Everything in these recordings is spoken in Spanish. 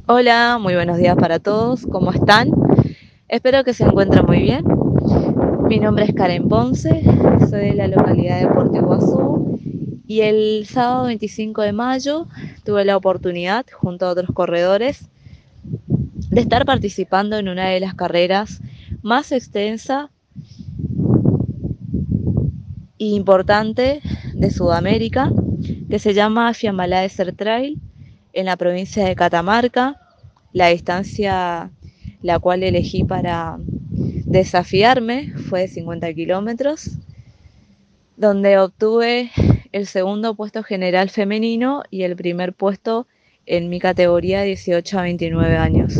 Hola, muy buenos días para todos. ¿Cómo están? Espero que se encuentren muy bien. Mi nombre es Karen Ponce, soy de la localidad de Puerto Iguazú y el sábado 25 de mayo tuve la oportunidad, junto a otros corredores, de estar participando en una de las carreras más extensa e importante de Sudamérica, que se llama Fiambalá Desert Trail, en la provincia de Catamarca. La distancia la cual elegí para desafiarme fue de 50 kilómetros, donde obtuve el segundo puesto general femenino y el primer puesto en mi categoría 18 a 29 años.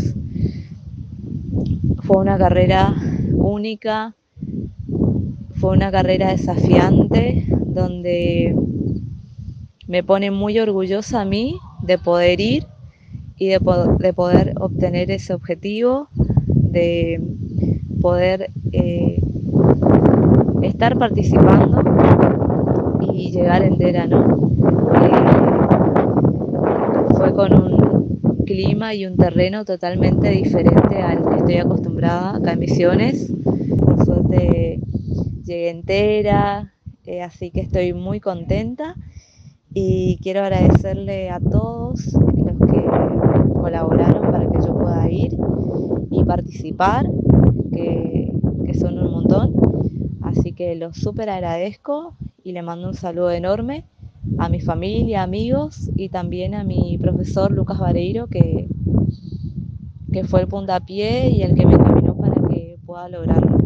Fue una carrera única, fue una carrera desafiante, donde me pone muy orgullosa a mí de poder ir y de poder obtener ese objetivo, de poder estar participando y llegar entera, ¿no? Fue con un clima y un terreno totalmente diferente al que estoy acostumbrada acá en Misiones. Por suerte llegué entera, así que estoy muy contenta y quiero agradecerle a todos los que colaboraron para que yo pueda ir y participar, que son un montón. Así que los súper agradezco y le mando un saludo enorme a mi familia, amigos y también a mi profesor Lucas Vareiro, que fue el puntapié y el que me encaminó para que pueda lograrlo.